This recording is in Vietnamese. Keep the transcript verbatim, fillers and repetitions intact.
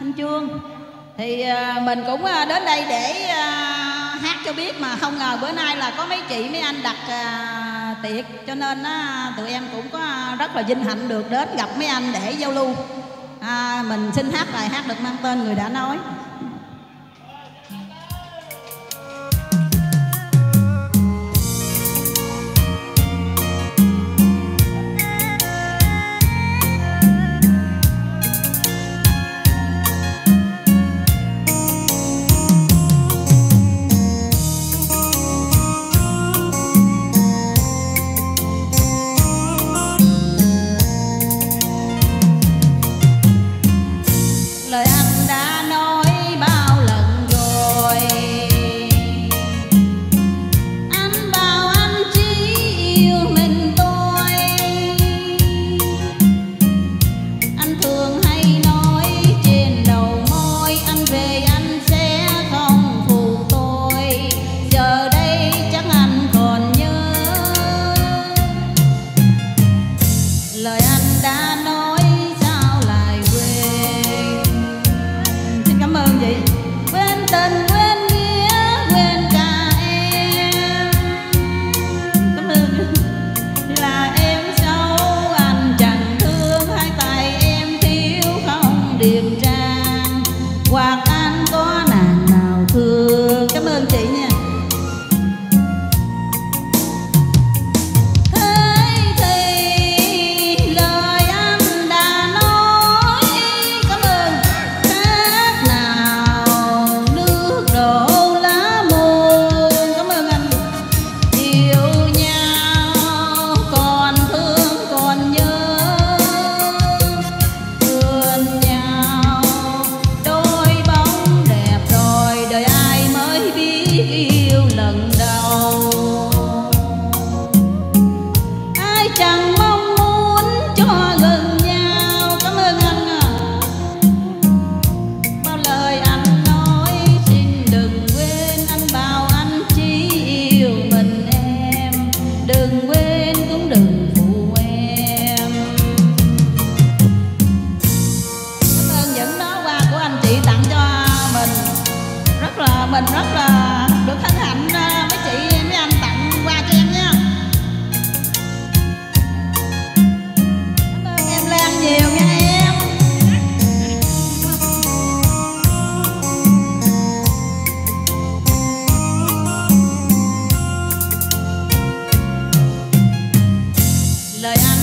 Thanh Chương. Thì à, mình cũng à, đến đây để à, hát cho biết, mà không ngờ bữa nay là có mấy chị mấy anh đặt à, tiệc, cho nên á, tụi em cũng có rất là vinh hạnh được đến gặp mấy anh để giao lưu. à, Mình xin hát bài hát được mang tên Người Đã Nói. Lời anh đã nói bao lần rồi, anh bảo anh chỉ yêu mình tôi. Anh thường hay nói trên đầu môi, anh về anh sẽ không phụ tôi. Giờ đây chắc anh còn nhớ lời anh đã nói. Quên tình quên nghĩa quên cả em, cảm ơn. Là em xấu anh chẳng thương, hai tay em thiếu không điềm trang, hoặc anh có nàng nào thương. Cảm ơn chị nha. Yêu lần đầu ai chẳng mong muốn cho gần nhau. Cảm ơn anh à. Bao lời anh nói xin đừng quên, anh bảo anh chỉ yêu mình em. Đừng quên cũng đừng phụ em. Cảm ơn những đó quà của anh chị tặng cho mình. Rất là mình rất là được hân hạnh mấy chị mấy anh tặng quà cho em nha. Cảm ơn em Lan nhiều nha em. Lời